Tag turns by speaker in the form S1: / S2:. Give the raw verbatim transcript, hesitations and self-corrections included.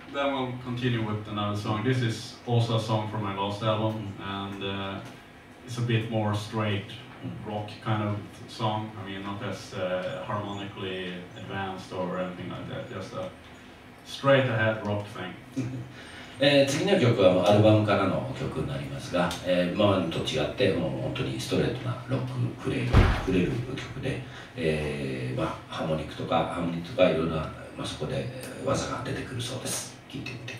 S1: then we'll continue with another song. This is also a song from my last album, and uh, it's a bit more straight rock kind of song. I mean, not as uh, harmonically advanced or anything like that, just a straight ahead rock thing.
S2: えー、次の曲はもうアルバムからの曲になりますが、えー、今までと違ってもう本当にストレートなロックフレー触れる曲で、えーまあ、ハーモニックとかハーモニックとかいろんな、まあ、そこで技が出てくるそうです。聴いてみてください。